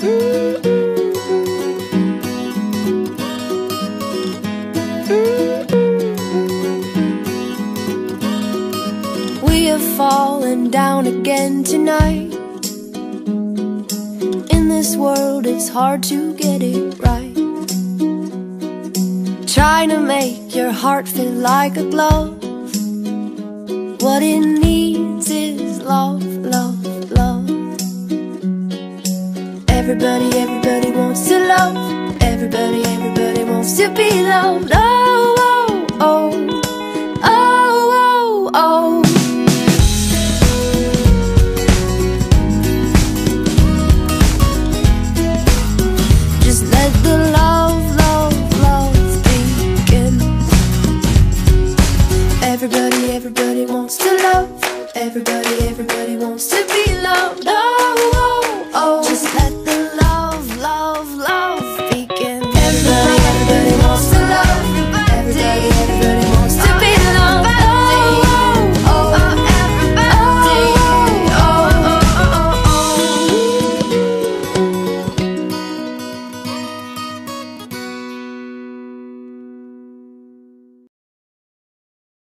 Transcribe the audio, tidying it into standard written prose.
We are falling down again tonight. In this world it's hard to get it right. Trying to make your heart feel like a glove. What it needs is love, love, love. Everybody, everybody wants to love. Everybody, everybody wants to be loved. Oh, oh, oh.